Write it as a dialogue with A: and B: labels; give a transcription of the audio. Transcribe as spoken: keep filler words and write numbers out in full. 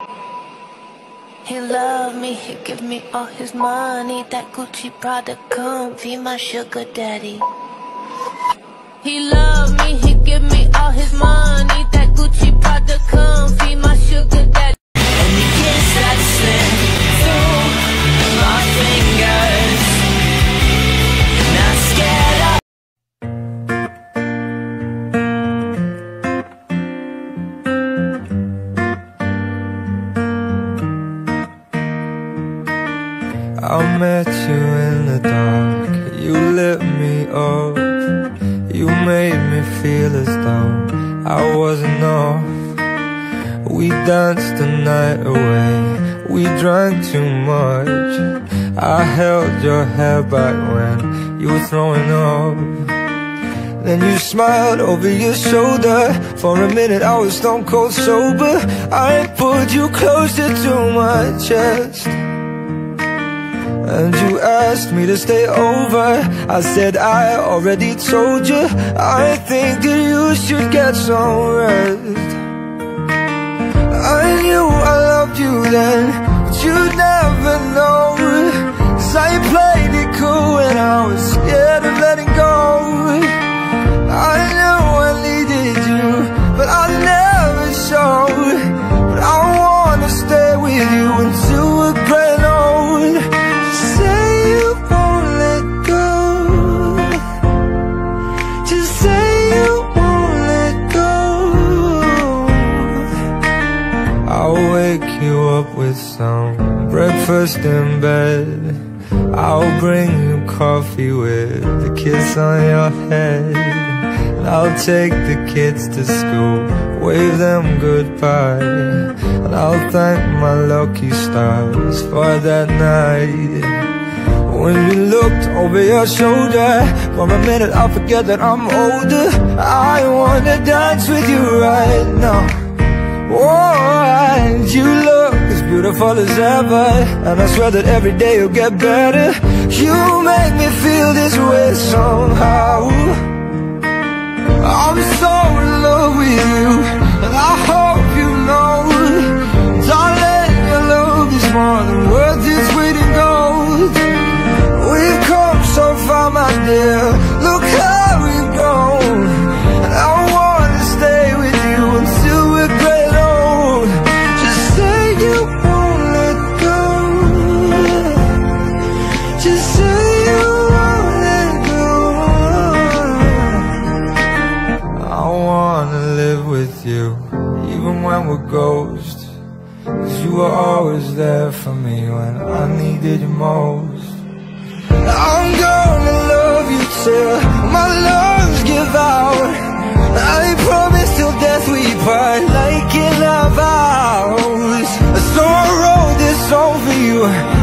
A: He love me, he give me all his money. That Gucci Prada come be my sugar daddy. He love me, he give me all his money. That Gucci Prada come be my sugar daddy. And the kiss that slip through my fingers, not scared of.
B: I met you in the dark, you lit me up. You made me feel as though I wasn't off. We danced the night away, we drank too much. I held your hair back when you were throwing up. Then you smiled over your shoulder. For a minute I was stone cold sober. I pulled you closer to my chest, and you asked me to stay over. I said I already told you, I think that you should get some rest. I knew I loved you then, but you'd never know. 'Cause I played it cool when I was scared of letting go. I knew I needed you, but I never showed. But I wanna stay with you until we're growing old. Say you won't let go. Just say you won't let go. I'll wake you up with some breakfast in bed. I'll bring you coffee with a kiss on your head. And I'll take the kids to school, wave them goodbye. And I'll thank my lucky stars for that night. When you looked over your shoulder, for a minute I forget that I'm older. I wanna dance with you right now. Oh, and you look as beautiful as ever, and I swear that every day you'll get better. You make me feel this way somehow. I'm so in love with you, and I hope you know, darling, your love is more than worth its weight in gold. We've come so far, my dear, look how we've grown. And I wanna stay with you until we're great old. Just say you won't let go. Just say you won't let go. I wanna live with you, even when we're ghosts. 'Cause you were always there for me when I needed you most. I'm gonna love you till my lungs give out. I promise till death we part, like in our vows. So I wrote this song for you.